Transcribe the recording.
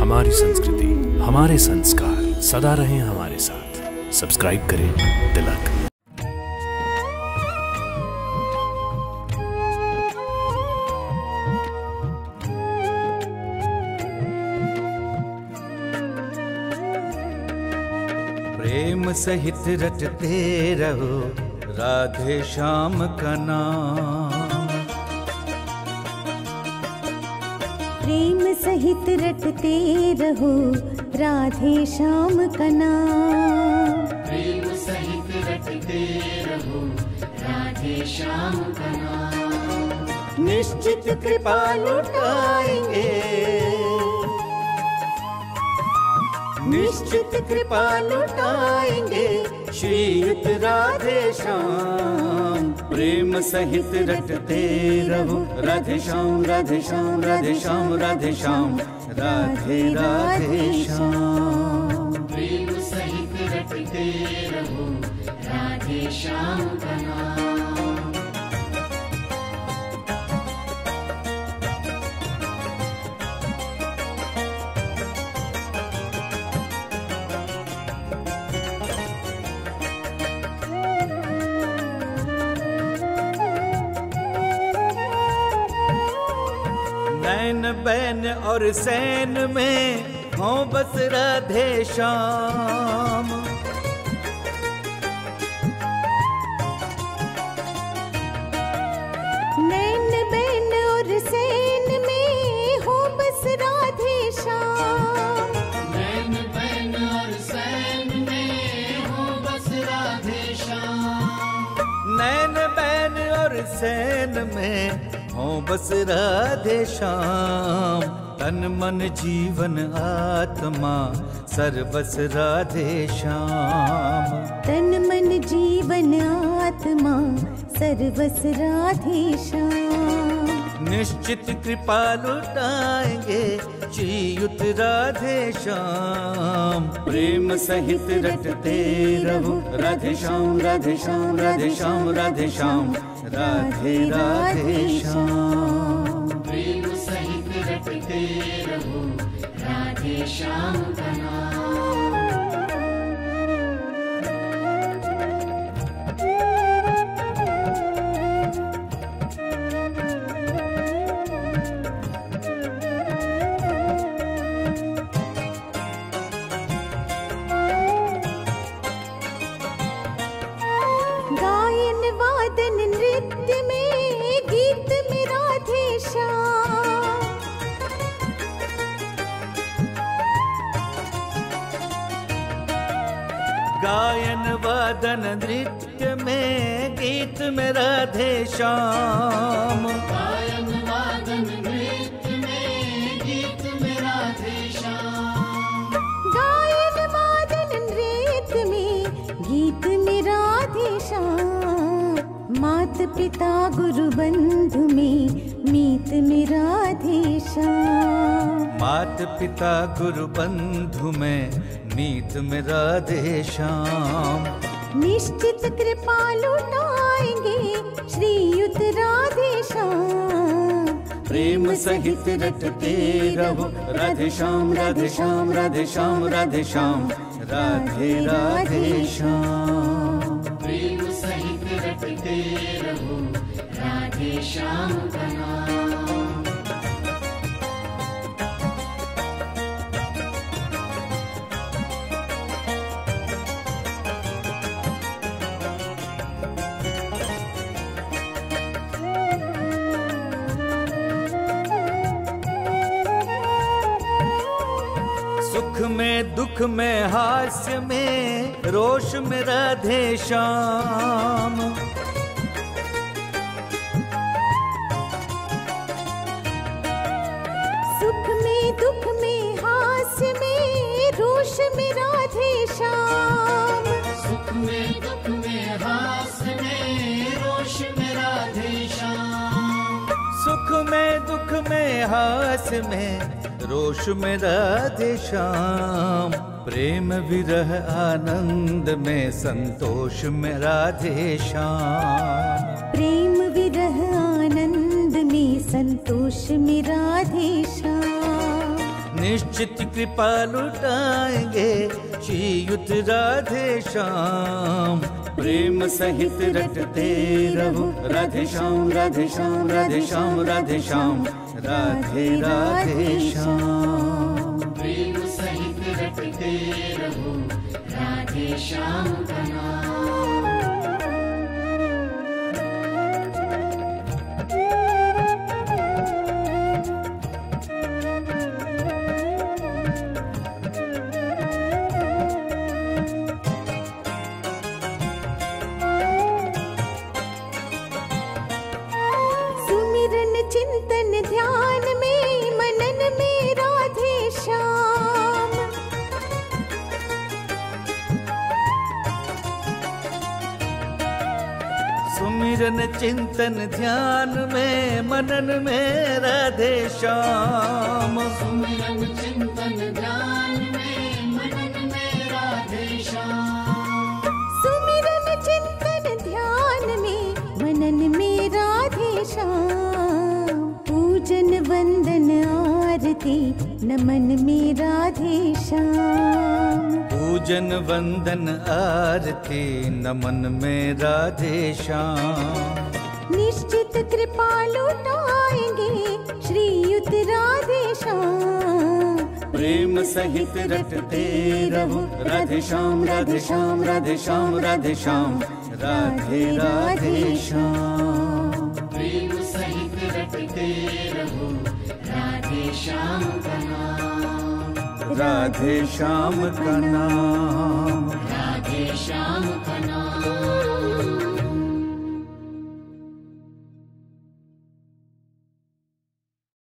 हमारी संस्कृति, हमारे संस्कार सदा रहें हमारे साथ। सब्सक्राइब करें तिलक। प्रेम सहित रटते रहो राधे श्याम का नाम। प्रेम सहित रटते रहो राधे श्याम का नाम। प्रेम सहित रटते रहो राधे श्याम का नाम। निश्चित कृपा लुटाएंगे, निश्चित कृपा लुटाएंगे श्रीयुत राधे श्याम। प्रेम सहित रटते रहो राधे श्याम, राधे श्याम, राधे श्याम, राधे श्याम, राधे राधे श्याम। प्रेम सहित रटते रहो राधे श्याम का नाम। नैन बैन और सैन में हो बस राधे श्याम। नैन बैन और सैन में हो बस राधे श्याम। नैन बैन और सैन में हो बस राधे श्याम। नैन बैन और सैन में हो बस राधे श्याम। तन मन जीवन आत्मा सर्वस राधे श्याम। तन मन जीवन आत्मा सर्वस राधे श्याम। निश्चित कृपा लुटाएंगे श्रीयुत राधे श्याम। प्रेम सहित रटते रहो राधे श्याम, राधे श्याम, राधे श्याम, राधे श्याम, राधे राधे श्याम। प्रेम सहित रटते रहो राधे श्याम का नाम। गायन वादन नृत्य में गीत में राधे श्याम। गायन वादन नृत्य में गीत में राधे श्याम। गायन वादन नृत्य में गीत में राधे श्याम। गायन वादन नृत्य में गीत में राधे श्याम। मात पिता गुरु बंधु में मीत में राधे श्याम। मात पिता गुरु बंधु में मीत में राधे श्याम। निश्चित कृपा लुटाएंगे श्रीयुत राधे श्याम। प्रेम सहित रटते रहो राधे श्याम, राधे श्याम, राधे श्याम, राधे श्याम, राधे राधे श्याम। प्रेम सहित रटते रहो राधे श्याम का नाम। सुख में दुख में हास्य में रोष में राधे श्याम। सुख में दुख में हास्य में रोष में राधे श्याम। सुख में दुख में हास्य में रोष में राधे श्याम। सुख में दुख में हास्य में रोष में राधे श्याम। प्रेम विरह आनंद में संतोष में राधे श्याम। प्रेम विरह आनंद में संतोष में राधे श्याम। निश्चित कृपा लुटाएंगे श्रीयुत राधे श्याम। प्रेम सहित रटते रहो राधे श्याम राधे श्याम राधे श्याम राधे श्याम राधे राधे श्याम। प्रेम सहित रटते रहो राधे श्याम का नाम। चिंतन ध्यान में मनन में राधे श्याम। सुमिरन चिंतन ध्यान में मनन में राधे श्याम। सुमिरन चिंतन ध्यान में मनन में राधे श्याम। सुमिरन चिंतन ध्यान में मनन में राधे श्याम। पूजन वंदन आरती नमन में राधे श्याम। पूजन वंदन आरती नमन में राधे श्याम। निश्चित कृपा लुटाएंगे श्रीयुत राधे श्याम। प्रेम सहित रटते रहो राधे श्याम राधे श्याम राधे श्याम राधे श्याम राधे राधे श्याम। प्रेम सहित रटते रहो राधे श्याम का नाम। राधे श्याम का नाम। राधे श्याम का नाम।